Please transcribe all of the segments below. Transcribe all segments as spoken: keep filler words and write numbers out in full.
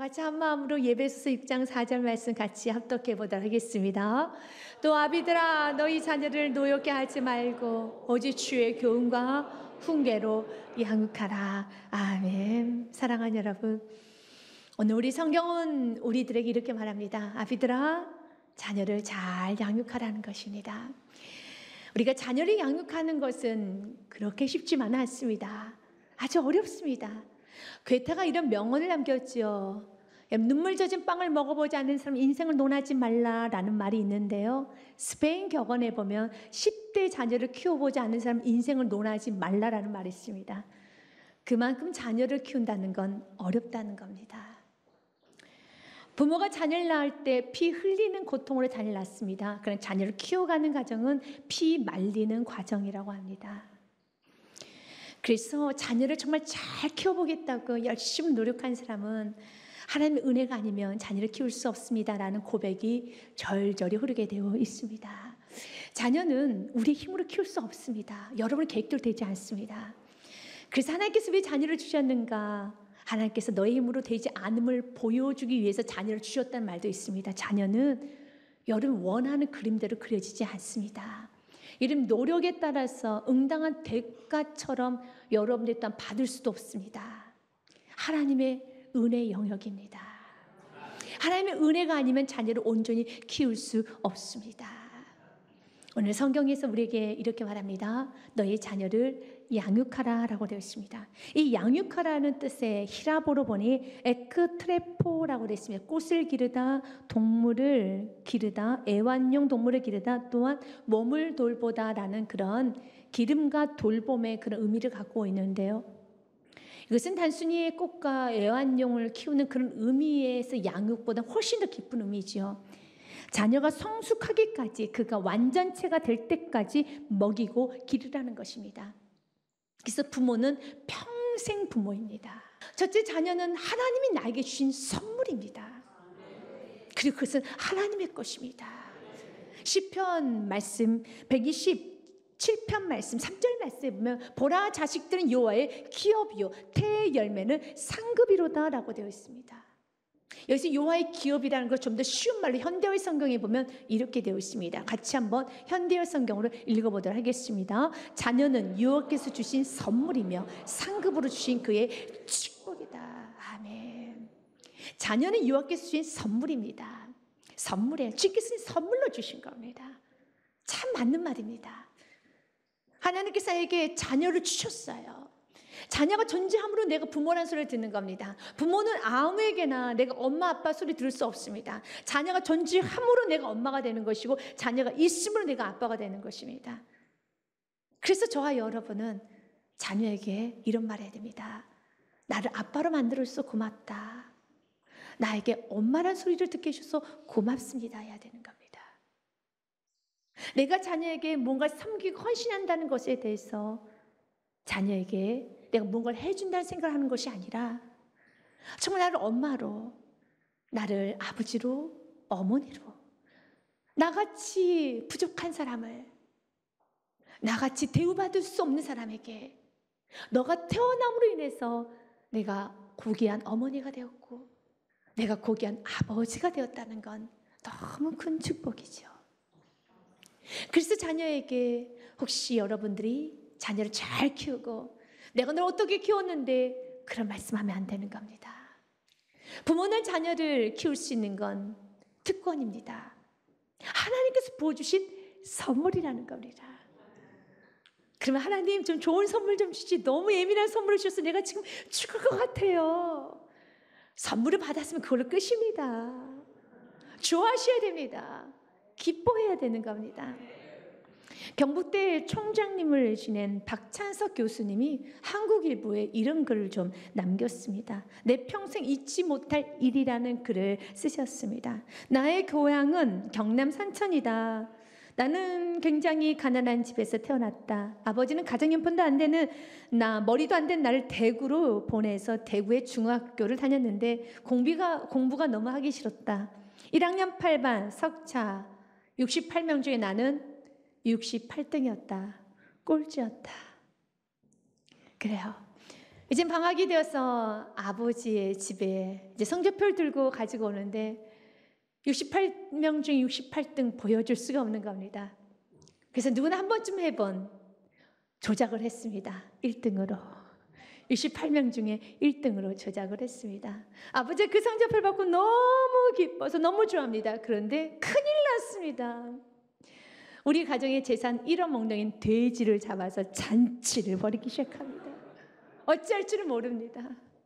같이 한 마음으로 예배소서 육 장 사 절 말씀 같이 합독해 보도록 하겠습니다. 또 아비들아 너희 자녀를 노엽게 하지 말고 오직 주의 교훈과 훈계로 양육하라. 아멘. 사랑하는 여러분, 오늘 우리 성경은 우리들에게 이렇게 말합니다. 아비들아 자녀를 잘 양육하라는 것입니다. 우리가 자녀를 양육하는 것은 그렇게 쉽지만은 않습니다. 아주 어렵습니다. 괴테가 이런 명언을 남겼죠. 눈물 젖은 빵을 먹어보지 않는 사람 인생을 논하지 말라라는 말이 있는데요, 스페인 격언에 보면 십 대 자녀를 키워보지 않는 사람 인생을 논하지 말라라는 말이 있습니다. 그만큼 자녀를 키운다는 건 어렵다는 겁니다. 부모가 자녀를 낳을 때 피 흘리는 고통으로 자녀를 낳습니다. 그런 자녀를 키워가는 과정은 피 말리는 과정이라고 합니다. 그래서 자녀를 정말 잘 키워보겠다고 열심히 노력한 사람은 하나님의 은혜가 아니면 자녀를 키울 수 없습니다라는 고백이 절절히 흐르게 되어 있습니다. 자녀는 우리의 힘으로 키울 수 없습니다. 여러분의 계획대로 되지 않습니다. 그래서 하나님께서 왜 자녀를 주셨는가? 하나님께서 너의 힘으로 되지 않음을 보여주기 위해서 자녀를 주셨다는 말도 있습니다. 자녀는 여러분 원하는 그림대로 그려지지 않습니다. 이런 노력에 따라서 응당한 대가처럼 여러분들 또한 받을 수도 없습니다. 하나님의 은혜의 영역입니다. 하나님의 은혜가 아니면 자녀를 온전히 키울 수 없습니다. 오늘 성경에서 우리에게 이렇게 말합니다. 너의 자녀를 양육하라 라고 되어 있습니다. 이 양육하라는 뜻의 히라보로 보니 에크트레포라고 되어 있습니다. 꽃을 기르다, 동물을 기르다, 애완용 동물을 기르다, 또한 몸을 돌보다 라는 그런 기름과 돌봄의 그런 의미를 갖고 있는데요, 이것은 단순히 꽃과 애완용을 키우는 그런 의미에서 양육보다 훨씬 더 깊은 의미죠. 자녀가 성숙하기까지, 그가 완전체가 될 때까지 먹이고 기르라는 것입니다. 그래서 부모는 평생 부모입니다. 첫째, 자녀는 하나님이 나에게 주신 선물입니다. 그리고 그것은 하나님의 것입니다. 시편 말씀 백이십칠 편 말씀 삼 절 말씀에 보면 보라 자식들은 여호와의 기업이요 태의 열매는 상급이로다 라고 되어 있습니다. 여기서 여호와의 기업이라는 걸 좀 더 쉬운 말로 현대어 성경에 보면 이렇게 되어 있습니다. 같이 한번 현대어 성경으로 읽어보도록 하겠습니다. 자녀는 여호와께서 주신 선물이며 상급으로 주신 그의 축복이다. 아멘. 자녀는 여호와께서 주신 선물입니다. 선물이에요. 주께서 선물로 주신 겁니다. 참 맞는 말입니다. 하나님께서 나에게 자녀를 주셨어요. 자녀가 존재함으로 내가 부모라는 소리를 듣는 겁니다. 부모는 아무에게나 내가 엄마 아빠 소리 들을 수 없습니다. 자녀가 존재함으로 내가 엄마가 되는 것이고 자녀가 있음으로 내가 아빠가 되는 것입니다. 그래서 저와 여러분은 자녀에게 이런 말 해야 됩니다. 나를 아빠로 만들어줘서 고맙다. 나에게 엄마란 소리를 듣게 해줘서 고맙습니다 해야 되는 겁니다. 내가 자녀에게 뭔가 섬기고 헌신한다는 것에 대해서 자녀에게 내가 뭔가를 해준다는 생각을 하는 것이 아니라 정말 나를 엄마로, 나를 아버지로, 어머니로, 나같이 부족한 사람을, 나같이 대우받을 수 없는 사람에게 너가 태어남으로 인해서 내가 고귀한 어머니가 되었고 내가 고귀한 아버지가 되었다는 건 너무 큰 축복이죠. 그래서 자녀에게, 혹시 여러분들이 자녀를 잘 키우고 내가 널 어떻게 키웠는데 그런 말씀하면 안 되는 겁니다. 부모는 자녀를 키울 수 있는 건 특권입니다. 하나님께서 부어주신 선물이라는 겁니다. 그러면 하나님 좀 좋은 선물 좀 주시, 너무 예민한 선물을 주셔서 내가 지금 죽을 것 같아요. 선물을 받았으면 그걸로 끝입니다. 좋아하셔야 됩니다. 기뻐해야 되는 겁니다. 경북대 총장님을 지낸 박찬석 교수님이 한국일보에 이런 글을 좀 남겼습니다. 내 평생 잊지 못할 일이라는 글을 쓰셨습니다. 나의 고향은 경남 산천이다. 나는 굉장히 가난한 집에서 태어났다. 아버지는 가정형편도 안 되는 나, 머리도 안 된 나를 대구로 보내서 대구의 중학교를 다녔는데 공부가, 공부가 너무 하기 싫었다. 일 학년 팔 반 석차 육십팔 명 중에 나는 육십팔 등이었다. 꼴찌였다. 그래요. 이제 방학이 되어서 아버지의 집에 이제 성적표를 들고 가지고 오는데 육십팔 명 중에 육십팔 등 보여줄 수가 없는 겁니다. 그래서 누구나 한 번쯤 해본 조작을 했습니다. 일 등으로. 육십팔 명 중에 일 등으로 조작을 했습니다. 아버지 그 성적표를 받고 너무 기뻐서 너무 좋아합니다. 그런데 큰일 났습니다. 우리 가정의 재산 일억 몽둥인 돼지를 잡아서 잔치를 벌이기 시작합니다. 어찌할 줄을 모릅니다.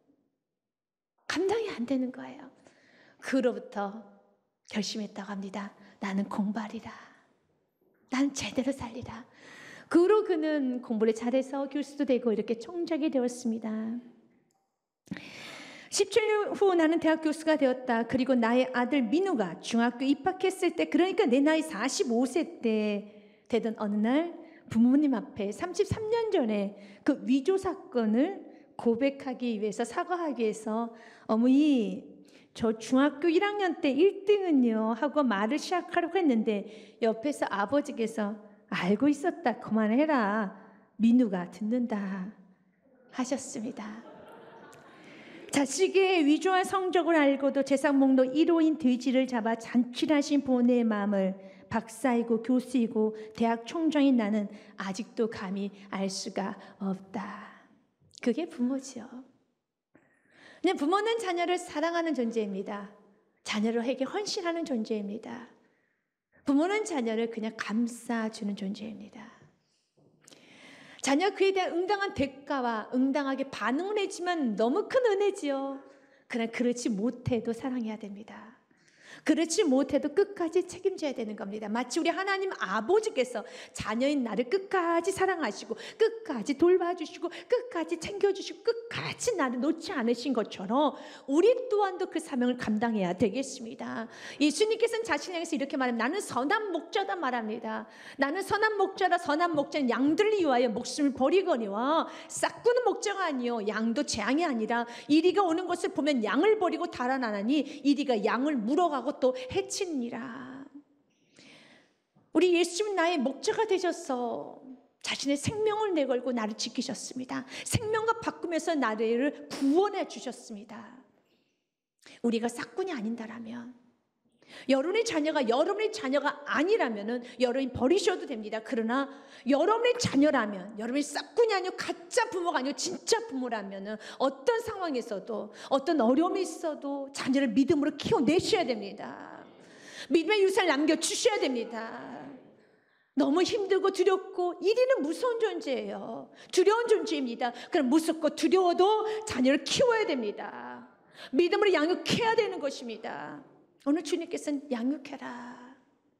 감당이 안 되는 거예요. 그로부터 결심했다고 합니다. 나는 공부하리라. 나는 제대로 살리라. 그 후로 그는 공부를 잘해서 교수도 되고 이렇게 총장이 되었습니다. 십칠 년 후 나는 대학 교수가 되었다. 그리고 나의 아들 민우가 중학교 입학했을 때, 그러니까 내 나이 사십오 세 때 되던 어느 날 부모님 앞에 삼십삼 년 전에 그 위조 사건을 고백하기 위해서, 사과하기 위해서 어머니 저 중학교 일 학년 때 일 등은요 하고 말을 시작하려고 했는데 옆에서 아버지께서 알고 있었다, 그만해라, 민우가 듣는다 하셨습니다. 자식의 위조한 성적을 알고도 재산 목록 일 호인 돼지를 잡아 잔치를 하신 부모의 마음을 박사이고 교수이고 대학 총장인 나는 아직도 감히 알 수가 없다. 그게 부모지요. 그냥 부모는 자녀를 사랑하는 존재입니다. 자녀에게 헌신하는 존재입니다. 부모는 자녀를 그냥 감싸주는 존재입니다. 자녀 그에 대한 응당한 대가와 응당하게 반응을 해주면 너무 큰 은혜지요. 그러나 그렇지 못해도 사랑해야 됩니다. 그렇지 못해도 끝까지 책임져야 되는 겁니다. 마치 우리 하나님 아버지께서 자녀인 나를 끝까지 사랑하시고 끝까지 돌봐주시고 끝까지 챙겨주시고 끝까지 나를 놓지 않으신 것처럼 우리 또한도 그 사명을 감당해야 되겠습니다. 예수님께서는 자신을 향해서 이렇게 말합니다. 나는 선한 목자다 말합니다. 나는 선한 목자라. 선한 목자는 양들을 위하여 목숨을 버리거니와 싹구는 목자가 아니요 양도 재앙이 아니라 이리가 오는 것을 보면 양을 버리고 달아나니 이리가 양을 물어가고 또 해치니라. 우리 예수님 나의 목자가 되셔서 자신의 생명을 내걸고 나를 지키셨습니다. 생명과 바꾸면서 나를 구원해 주셨습니다. 우리가 싹군이 아닌다라면, 여러분의 자녀가 여러분의 자녀가 아니라면 여러분이 버리셔도 됩니다. 그러나 여러분의 자녀라면, 여러분이 싹군이 아니고 가짜 부모가 아니고 진짜 부모라면 어떤 상황에서도 어떤 어려움이 있어도 자녀를 믿음으로 키워내셔야 됩니다. 믿음의 유산을 남겨주셔야 됩니다. 너무 힘들고 두렵고 이리는 무서운 존재예요. 두려운 존재입니다. 그럼 무섭고 두려워도 자녀를 키워야 됩니다. 믿음으로 양육해야 되는 것입니다. 오늘 주님께서는 양육해라.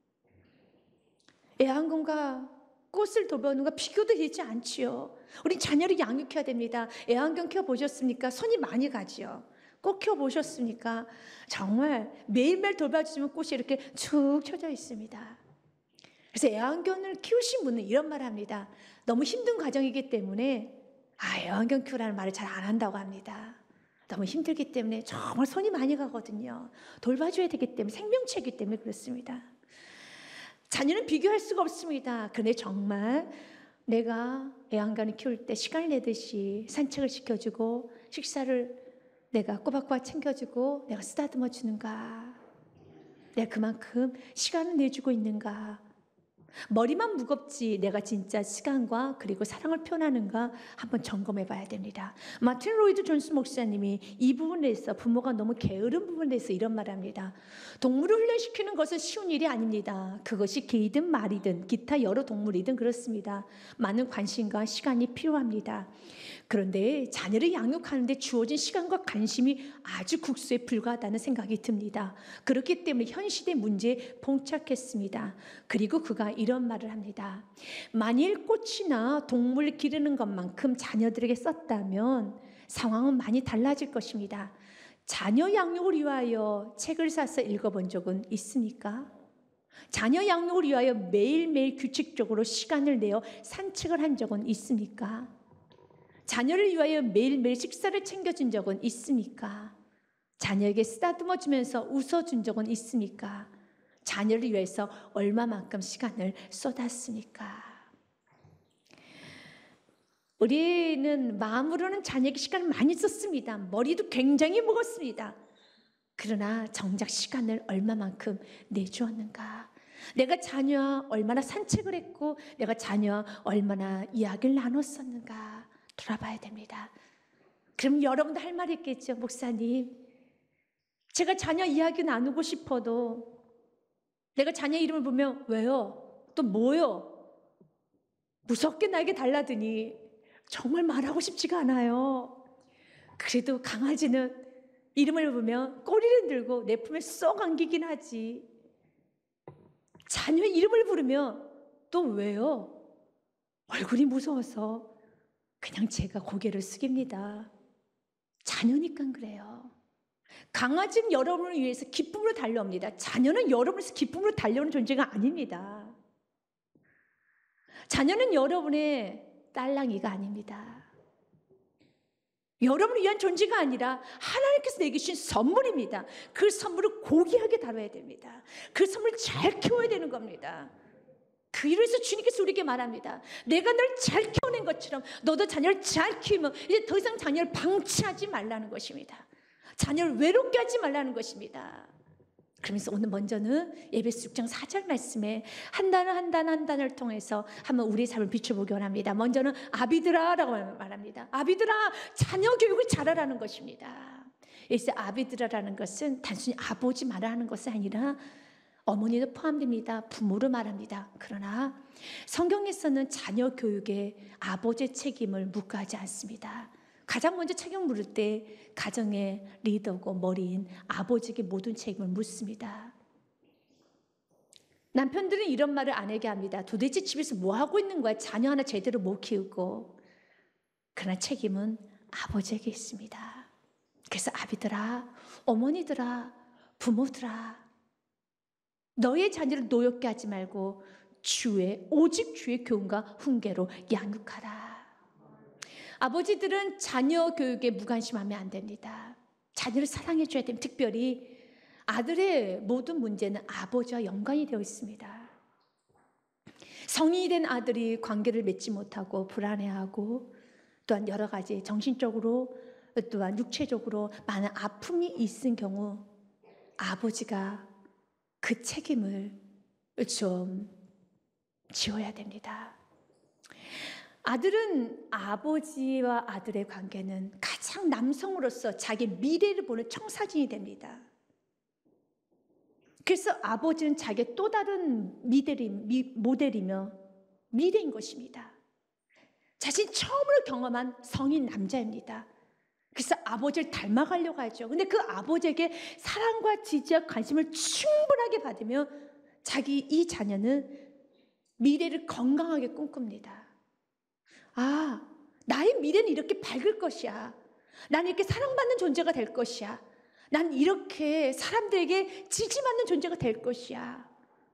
애완견과 꽃을 돌보는 것 비교도 되지 않지요. 우리 자녀를 양육해야 됩니다. 애완견 키워보셨습니까? 손이 많이 가지요. 꽃 키워보셨습니까? 정말 매일매일 돌봐주시면 꽃이 이렇게 축 쳐져 있습니다. 그래서 애완견을 키우신 분은 이런 말을 합니다. 너무 힘든 과정이기 때문에 아, 애완견 키우라는 말을 잘 안 한다고 합니다. 너무 힘들기 때문에 정말 손이 많이 가거든요. 돌봐줘야 되기 때문에, 생명체이기 때문에 그렇습니다. 자녀는 비교할 수가 없습니다. 그런데 정말 내가 애완견을 키울 때 시간을 내듯이 산책을 시켜주고 식사를 내가 꼬박꼬박 챙겨주고 내가 쓰다듬어 주는가, 내가 그만큼 시간을 내주고 있는가, 머리만 무겁지 내가 진짜 시간과 그리고 사랑을 표현하는가 한번 점검해 봐야 됩니다. 마틴 로이드 존스 목사님이 이 부분에 대해서, 부모가 너무 게으른 부분에 대해서 이런 말을 합니다. 동물을 훈련시키는 것은 쉬운 일이 아닙니다. 그것이 개이든 말이든 기타 여러 동물이든 그렇습니다. 많은 관심과 시간이 필요합니다. 그런데 자녀를 양육하는데 주어진 시간과 관심이 아주 국수에 불과하다는 생각이 듭니다. 그렇기 때문에 현 시대 문제에 봉착했습니다. 그리고 그가 이런 말을 합니다. 만일 꽃이나 동물 기르는 것만큼 자녀들에게 썼다면 상황은 많이 달라질 것입니다. 자녀 양육을 위하여 책을 사서 읽어본 적은 있습니까? 자녀 양육을 위하여 매일매일 규칙적으로 시간을 내어 산책을 한 적은 있습니까? 자녀를 위하여 매일매일 식사를 챙겨준 적은 있습니까? 자녀에게 쓰다듬어 주면서 웃어준 적은 있습니까? 자녀를 위해서 얼마만큼 시간을 쏟았습니까? 우리는 마음으로는 자녀에게 시간을 많이 썼습니다. 머리도 굉장히 먹었습니다. 그러나 정작 시간을 얼마만큼 내주었는가? 내가 자녀와 얼마나 산책을 했고 내가 자녀와 얼마나 이야기를 나눴었는가 돌아봐야 됩니다. 그럼 여러분도 할 말이 있겠죠. 목사님, 제가 자녀 이야기 나누고 싶어도 내가 자녀 이름을 보면 왜요? 또 뭐요? 무섭게 나에게 달라드니 정말 말하고 싶지가 않아요. 그래도 강아지는 이름을 보면 꼬리를 들고 내 품에 쏙 안기긴 하지. 자녀 이름을 부르면 또 왜요? 얼굴이 무서워서 그냥 제가 고개를 숙입니다. 자녀니까 그래요. 강아지는 여러분을 위해서 기쁨으로 달려옵니다. 자녀는 여러분을 위해서 기쁨으로 달려오는 존재가 아닙니다. 자녀는 여러분의 딸랑이가 아닙니다. 여러분을 위한 존재가 아니라 하나님께서 내게 주신 선물입니다. 그 선물을 고귀하게 다뤄야 됩니다. 그 선물을 잘 키워야 되는 겁니다. 그래서 주님께서 우리에게 말합니다. 내가 널 잘 키워낸 것처럼 너도 자녀를 잘 키우면 이제 더 이상 자녀를 방치하지 말라는 것입니다. 자녀를 외롭게 하지 말라는 것입니다. 그러면서 오늘 먼저는 에베소 육 장 사 절 말씀에 한 단어 한 단어 한 단어를 통해서 한번 우리의 삶을 비춰보기 원합니다. 먼저는 아비들아라고 말합니다. 아비들아, 자녀 교육을 잘하라는 것입니다. 여기서 아비들아라는 것은 단순히 아버지 말하는 것이 아니라 어머니도 포함됩니다. 부모를 말합니다. 그러나 성경에서는 자녀 교육에 아버지의 책임을 묵과하지 않습니다. 가장 먼저 책임을 물을 때 가정의 리더고 머리인 아버지에게 모든 책임을 묻습니다. 남편들은 이런 말을 아내에게 합니다. 도대체 집에서 뭐 하고 있는 거야? 자녀 하나 제대로 못 키우고. 그러나 책임은 아버지에게 있습니다. 그래서 아비들아, 어머니들아, 부모들아, 너의 자녀를 노엽게 하지 말고 주의 오직 주의 교훈과 훈계로 양육하라. 아버지들은 자녀 교육에 무관심하면 안 됩니다. 자녀를 사랑해 줘야 됩니다. 특별히 아들의 모든 문제는 아버지와 연관이 되어 있습니다. 성인이 된 아들이 관계를 맺지 못하고 불안해하고 또한 여러 가지 정신적으로 또한 육체적으로 많은 아픔이 있은 경우 아버지가 그 책임을 좀 지어야 됩니다. 아들은 아버지와 아들의 관계는 가장 남성으로서 자기 미래를 보는 청사진이 됩니다. 그래서 아버지는 자기의 또 다른 미래리, 미, 모델이며 미래인 것입니다. 자신이 처음으로 경험한 성인 남자입니다. 그래서 아버지를 닮아가려고 하죠. 근데 그 아버지에게 사랑과 지지와 관심을 충분하게 받으면 자기 이 자녀는 미래를 건강하게 꿈꿉니다. 아, 나의 미래는 이렇게 밝을 것이야. 난 이렇게 사랑받는 존재가 될 것이야. 난 이렇게 사람들에게 지지받는 존재가 될 것이야.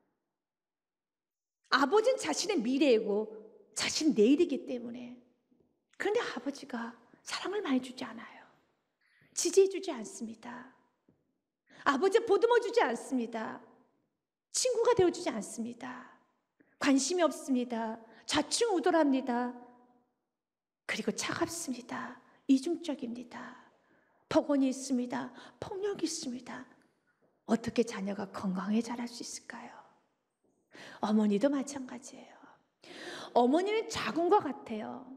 아버지는 자신의 미래이고 자신 내일이기 때문에. 그런데 아버지가 사랑을 많이 주지 않아요. 지지해 주지 않습니다. 아버지가 보듬어 주지 않습니다. 친구가 되어주지 않습니다. 관심이 없습니다. 좌충우돌합니다. 그리고 차갑습니다. 이중적입니다. 폭언이 있습니다. 폭력이 있습니다. 어떻게 자녀가 건강하게 자랄 수 있을까요? 어머니도 마찬가지예요. 어머니는 자궁과 같아요.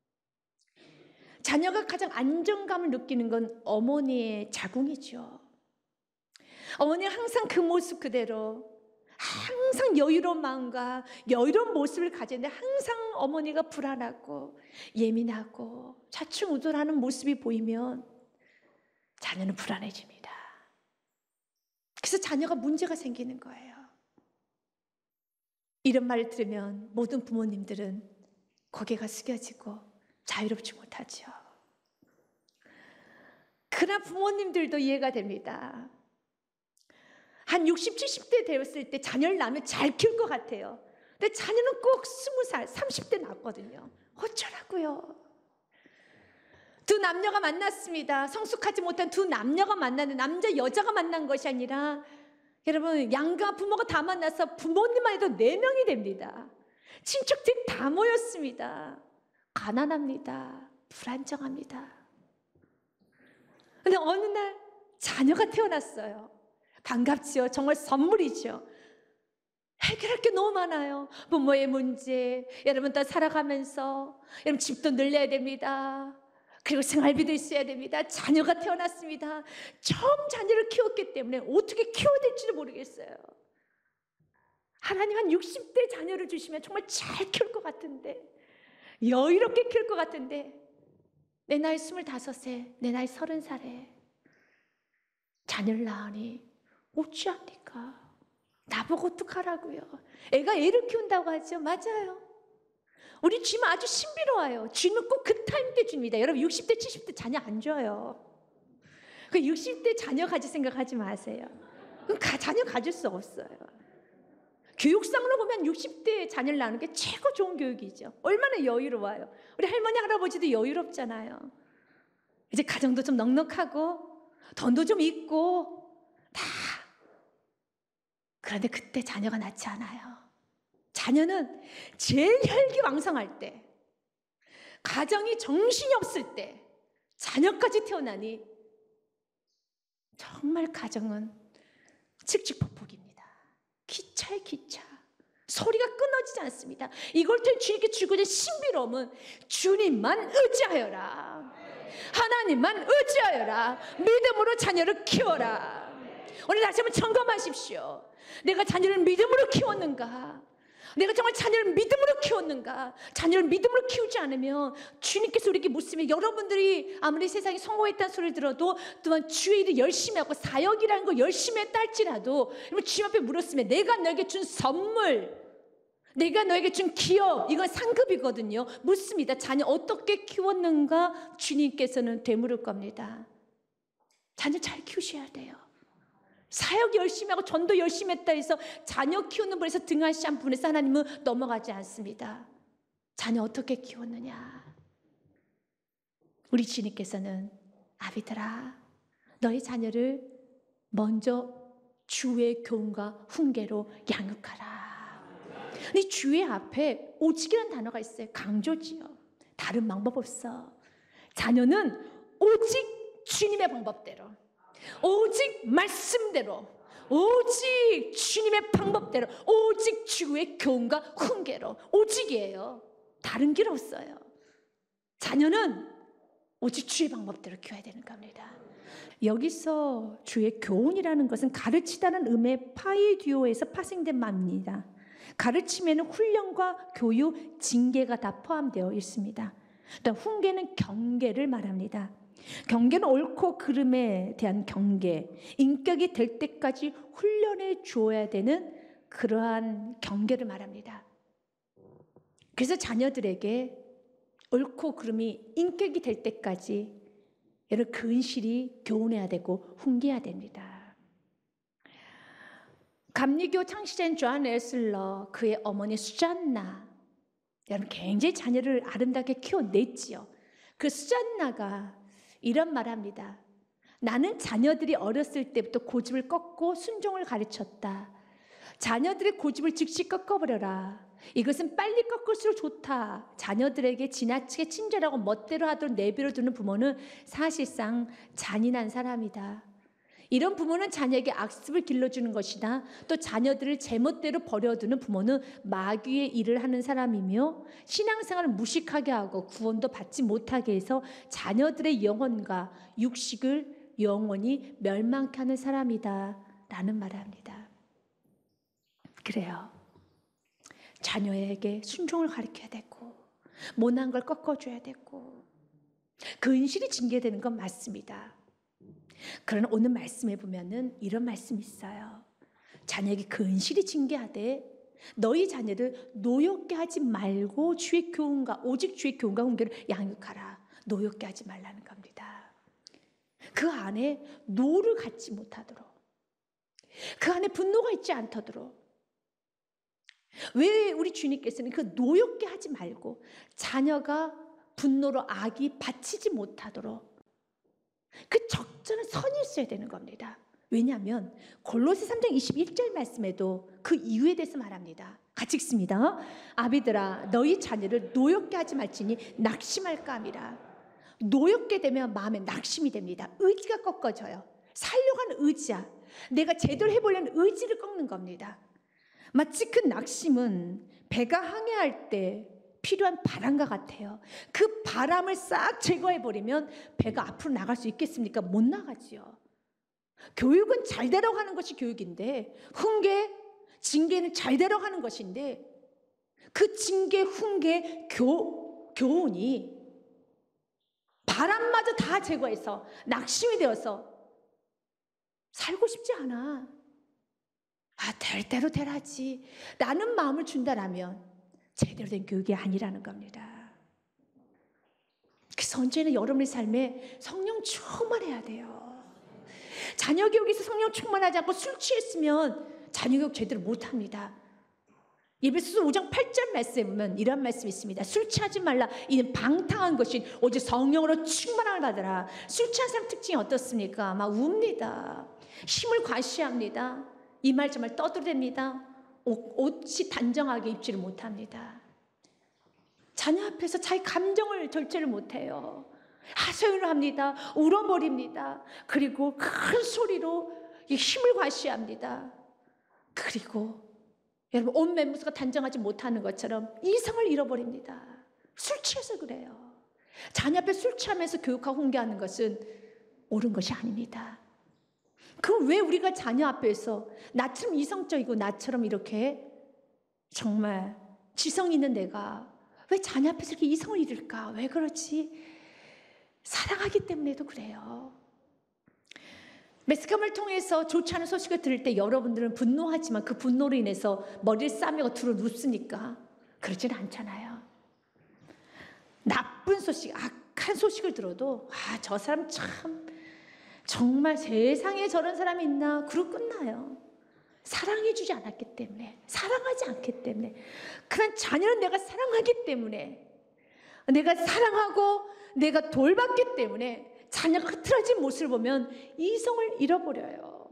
자녀가 가장 안정감을 느끼는 건 어머니의 자궁이죠. 어머니는 항상 그 모습 그대로 항상 여유로운 마음과 여유로운 모습을 가지는데 항상 어머니가 불안하고 예민하고 좌충우돌하는 모습이 보이면 자녀는 불안해집니다. 그래서 자녀가 문제가 생기는 거예요. 이런 말을 들으면 모든 부모님들은 고개가 숙여지고 자유롭지 못하죠. 그러나 부모님들도 이해가 됩니다. 한 육십, 칠십 대 되었을 때 자녀를 낳으면 잘 키울 것 같아요. 근데 자녀는 꼭 스무 살, 삼십 대 낳거든요. 어쩌라고요? 두 남녀가 만났습니다. 성숙하지 못한 두 남녀가 만나는 남자, 여자가 만난 것이 아니라 여러분 양가 부모가 다 만나서 부모님만 해도 네 명이 됩니다. 친척들이 다 모였습니다. 가난합니다. 불안정합니다. 근데 어느 날 자녀가 태어났어요. 반갑지요. 정말 선물이죠. 해결할 게 너무 많아요. 부모의 문제, 여러분 또 살아가면서 여러분 집도 늘려야 됩니다. 그리고 생활비도 있어야 됩니다. 자녀가 태어났습니다. 처음 자녀를 키웠기 때문에 어떻게 키워야 될지도 모르겠어요. 하나님 한 육십 대 자녀를 주시면 정말 잘 키울 것 같은데, 여유롭게 키울 것 같은데, 내 나이 스물다섯에, 내 나이 서른 살에 자녀를 낳으니 어찌합니까? 나보고 어떡하라고요? 애가 애를 키운다고 하죠. 맞아요. 우리 주님 아주 신비로워요. 주님은 꼭 그 타임 때 줍니다. 여러분 육십 대, 칠십 대 자녀 안 줘요. 그 육십 대 자녀 가질 생각하지 마세요. 그럼 가, 자녀 가질 수 없어요. 교육상으로 보면 육십 대 자녀를 낳는 게 최고 좋은 교육이죠. 얼마나 여유로워요. 우리 할머니, 할아버지도 여유롭잖아요. 이제 가정도 좀 넉넉하고 돈도 좀 있고 다. 그런데 그때 자녀가 낳지 않아요. 자녀는 제일 혈기왕성할 때, 가정이 정신이 없을 때 자녀까지 태어나니 정말 가정은 칙칙폭폭입니다. 기차에 기차. 소리가 끊어지지 않습니다. 이걸 통해 주님께 주고자 신비로움은 주님만 의지하여라. 하나님만 의지하여라. 믿음으로 자녀를 키워라. 오늘 다시 한번 점검하십시오. 내가 자녀를 믿음으로 키웠는가? 내가 정말 자녀를 믿음으로 키웠는가? 자녀를 믿음으로 키우지 않으면 주님께서 우리에게 묻으면, 여러분들이 아무리 세상에 성공했다는 소리를 들어도 또한 주의 일을 열심히 하고 사역이라는 거 열심히 했다 할지라도 주님 앞에 물었으면, 내가 너에게 준 선물, 내가 너에게 준 기업, 이건 상급이거든요. 묻습니다. 자녀 어떻게 키웠는가? 주님께서는 되물을 겁니다. 자녀 잘 키우셔야 돼요. 사역 열심히 하고 전도 열심히 했다 해서 자녀 키우는 분에서 등한시한 분에서 하나님은 넘어가지 않습니다. 자녀 어떻게 키웠느냐? 우리 주님께서는, 아비들아, 너희 자녀를 먼저 주의 교훈과 훈계로 양육하라. 이 주의 앞에 오직이라는 단어가 있어요. 강조지요. 다른 방법 없어. 자녀는 오직 주님의 방법대로, 오직 말씀대로, 오직 주님의 방법대로, 오직 주의 교훈과 훈계로, 오직이에요. 다른 길 없어요. 자녀는 오직 주의 방법대로 키워야 되는 겁니다. 여기서 주의 교훈이라는 것은 가르치다는 음의 파이듀오에서 파생된 말입니다. 가르침에는 훈련과 교육, 징계가 다 포함되어 있습니다. 또 훈계는 경계를 말합니다. 경계는 옳고 그름에 대한 경계, 인격이 될 때까지 훈련해 주어야 되는 그러한 경계를 말합니다. 그래서 자녀들에게 옳고 그름이 인격이 될 때까지 여러분 근실히 교훈해야 되고 훈계해야 됩니다. 감리교 창시자인 존 웨슬러, 그의 어머니 수잔나, 여러분 굉장히 자녀를 아름답게 키워냈지요. 그 수잔나가 이런 말합니다. 나는 자녀들이 어렸을 때부터 고집을 꺾고 순종을 가르쳤다. 자녀들의 고집을 즉시 꺾어버려라. 이것은 빨리 꺾을수록 좋다. 자녀들에게 지나치게 친절하고 멋대로 하도록 내버려 두는 부모는 사실상 잔인한 사람이다. 이런 부모는 자녀에게 악습을 길러주는 것이다. 또 자녀들을 제멋대로 버려두는 부모는 마귀의 일을 하는 사람이며 신앙생활을 무식하게 하고 구원도 받지 못하게 해서 자녀들의 영혼과 육식을 영원히 멸망케 하는 사람이다 라는 말을 합니다. 그래요. 자녀에게 순종을 가르쳐야 되고 못난 걸 꺾어줘야 되고 근실이 징계되는 건 맞습니다. 그러나 오늘 말씀에 보면은 이런 말씀이 있어요. 자녀에게 근실이 징계하되 너희 자녀를 노엽게 하지 말고 주의 교훈과 오직 주의 교훈과 훈계를 양육하라. 노엽게 하지 말라는 겁니다. 그 안에 노를 갖지 못하도록, 그 안에 분노가 있지 않도록. 왜 우리 주님께서는 그 노엽게 하지 말고 자녀가 분노로 악이 받치지 못하도록 그 적절한 선이 있어야 되는 겁니다. 왜냐하면 골로새 삼 장 이십일 절 말씀에도 그 이유에 대해서 말합니다. 같이 읽습니다. 아비들아 너희 자녀를 노엽게 하지 말지니 낙심할까 함이라. 노엽게 되면 마음에 낙심이 됩니다. 의지가 꺾어져요. 살려고 하는 의지야. 내가 제대로 해보려는 의지를 꺾는 겁니다. 마치 그 낙심은 배가 항해할 때 필요한 바람과 같아요. 그 바람을 싹 제거해버리면 배가 앞으로 나갈 수 있겠습니까? 못 나가지요. 교육은 잘 되라고 하는 것이 교육인데, 훈계, 징계는 잘 되라고 하는 것인데, 그 징계, 훈계, 교, 교훈이 바람마저 다 제거해서 낙심이 되어서 살고 싶지 않아. 아, 될 대로 되라지 라는 마음을 준다라면 제대로 된 교육이 아니라는 겁니다. 그래서 언제나 여러분의 삶에 성령 충만해야 돼요. 자녀 교육에서 성령 충만하지 않고 술 취했으면 자녀 교육 제대로 못합니다. 에베소서 오 장 팔 절 말씀에 보면 이런 말씀이 있습니다. 술 취하지 말라. 이는 방탕한 것이 오직 성령으로 충만함을 받으라. 술 취한 사람 특징이 어떻습니까? 막 웁니다. 힘을 과시합니다. 이 말 저 말 떠들어댑니다. 옷이 단정하게 입지를 못합니다. 자녀 앞에서 자기 감정을 절제를 못해요. 하소연을 합니다. 울어버립니다. 그리고 큰 소리로 힘을 과시합니다. 그리고 여러분 옷 매무새가 단정하지 못하는 것처럼 이성을 잃어버립니다. 술 취해서 그래요. 자녀 앞에 술 취하면서 교육하고 훈계하는 것은 옳은 것이 아닙니다. 그럼 왜 우리가 자녀 앞에서 나처럼 이성적이고 나처럼 이렇게 정말 지성 있는 내가 왜 자녀 앞에서 이렇게 이성을 잃을까? 왜 그렇지? 사랑하기 때문에도 그래요. 매스컴을 통해서 좋지 않은 소식을 들을 때 여러분들은 분노하지만 그 분노로 인해서 머리를 싸매고 들어 눕습니까? 그렇지는 않잖아요. 나쁜 소식, 악한 소식을 들어도 아, 저 사람 참 정말 세상에 저런 사람이 있나? 그러고 끝나요. 사랑해주지 않았기 때문에, 사랑하지 않기 때문에, 그런 자녀는 내가 사랑하기 때문에, 내가 사랑하고 내가 돌봤기 때문에 자녀가 흐트러진 모습을 보면 이성을 잃어버려요.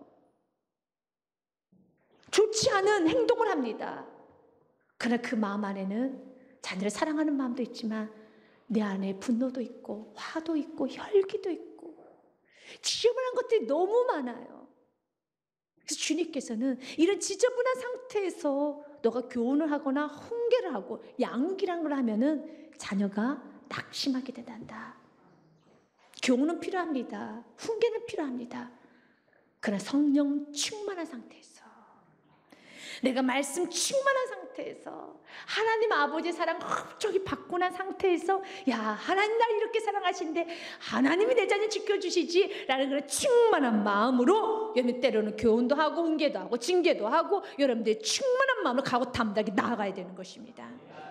좋지 않은 행동을 합니다. 그러나 그 마음 안에는 자녀를 사랑하는 마음도 있지만 내 안에 분노도 있고 화도 있고 혈기도 있고 지저분한 것들이 너무 많아요. 그래서 주님께서는 이런 지저분한 상태에서 너가 교훈을 하거나 훈계를 하고 양육이라는 걸 하면은 자녀가 낙심하게 된단다. 교훈은 필요합니다. 훈계는 필요합니다. 그러나 성령 충만한 상태에서, 내가 말씀 충만한 상태에서, 하나님 아버지의 사랑 흡족히 받고 난 상태에서, 야, 하나님 날 이렇게 사랑하신데 하나님이 내 자녀 지켜주시지 라는 그런 충만한 마음으로 여러분 때로는 교훈도 하고 훈계도 하고 징계도 하고 여러분들의 충만한 마음을 가고 담대하게 나아가야 되는 것입니다.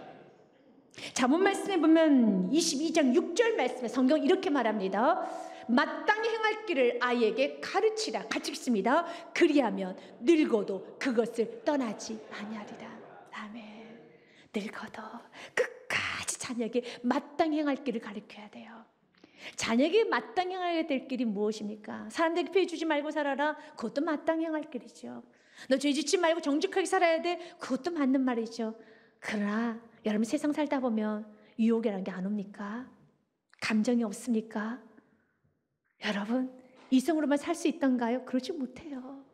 잠언 말씀에 보면 이십이 장 육 절 말씀에 성경 이렇게 말합니다. 마땅히 행할 길을 아이에게 가르치라. 같이 읽습니다. 그리하면 늙어도 그것을 떠나지 아니하리라. 아멘. 늙어도 끝까지 자녀에게 마땅히 행할 길을 가르쳐야 돼요. 자녀에게 마땅히 행해야 될 길이 무엇입니까? 사람들에게 피해 주지 말고 살아라. 그것도 마땅히 행할 길이죠. 너 죄 짓지 말고 정직하게 살아야 돼. 그것도 맞는 말이죠. 그러나 여러분 세상 살다 보면 유혹이라는 게 안 옵니까? 감정이 없습니까? 여러분 이성으로만 살 수 있던가요? 그러지 못해요.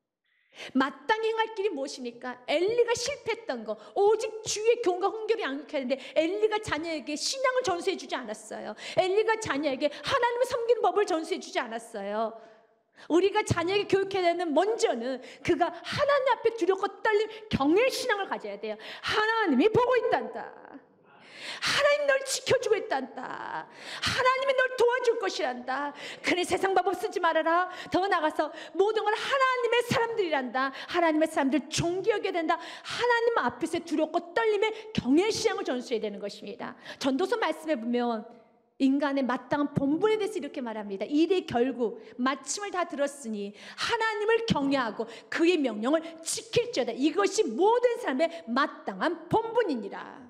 마땅히 행할 길이 무엇입니까? 엘리가 실패했던 거, 오직 주의 교훈과 훈계를 양육해야 하는데 엘리가 자녀에게 신앙을 전수해 주지 않았어요. 엘리가 자녀에게 하나님을 섬기는 법을 전수해 주지 않았어요. 우리가 자녀에게 교육해야 되는 먼저는 그가 하나님 앞에 두렵고 떨림 경외신앙을 가져야 돼요. 하나님이 보고 있단다. 하나님 널 지켜주고 있단다. 하나님이 널 도와줄 것이란다. 그래 세상 방법 쓰지 말아라. 더 나가서 모든 건 하나님의 사람들이란다. 하나님의 사람들 존귀하게 된다. 하나님 앞에서 두렵고 떨림의 경외신앙을 전수해야 되는 것입니다. 전도서 말씀에 보면 인간의 마땅한 본분에 대해서 이렇게 말합니다. 일의 결국 마침을 다 들었으니 하나님을 경외하고 그의 명령을 지킬지어다. 이것이 모든 사람의 마땅한 본분이니라.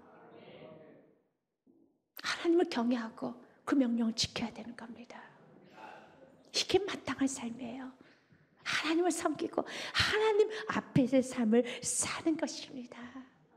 하나님을 경외하고 그 명령을 지켜야 되는 겁니다. 이게 마땅한 삶이에요. 하나님을 섬기고 하나님 앞에서의 삶을 사는 것입니다.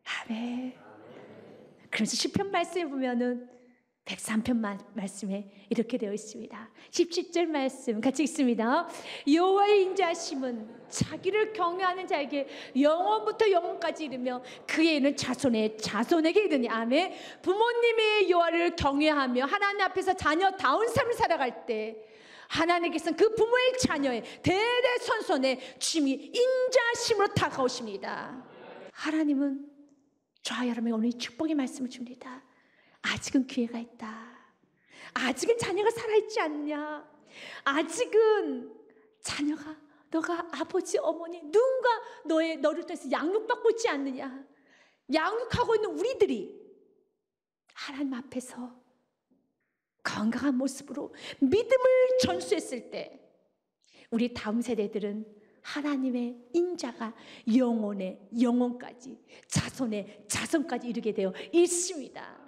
아멘. 그래서 시편 말씀에 보면은 백삼 편 말씀에 이렇게 되어 있습니다. 십칠 절 말씀 같이 읽습니다. 여호와의 인자하심은 자기를 경외하는 자에게 영원부터 영원까지 이르며 그의 이는 자손의 자손에게 이르니. 아멘. 부모님의 여호와를 경외하며 하나님 앞에서 자녀다운 삶을 살아갈 때 하나님께서는 그 부모의 자녀의 대대손손의 주님이 인자하심으로 다가오십니다. 하나님은 저와 여러분에게 오늘 축복의 말씀을 줍니다. 아직은 기회가 있다. 아직은 자녀가 살아있지 않냐. 아직은 자녀가 너가 아버지 어머니 누군가 너의 너를 통해서 양육받고 있지 않느냐. 양육하고 있는 우리들이 하나님 앞에서 건강한 모습으로 믿음을 전수했을 때 우리 다음 세대들은 하나님의 인자가 영혼의 영혼까지 자손의 자손까지 이르게 되어 있습니다.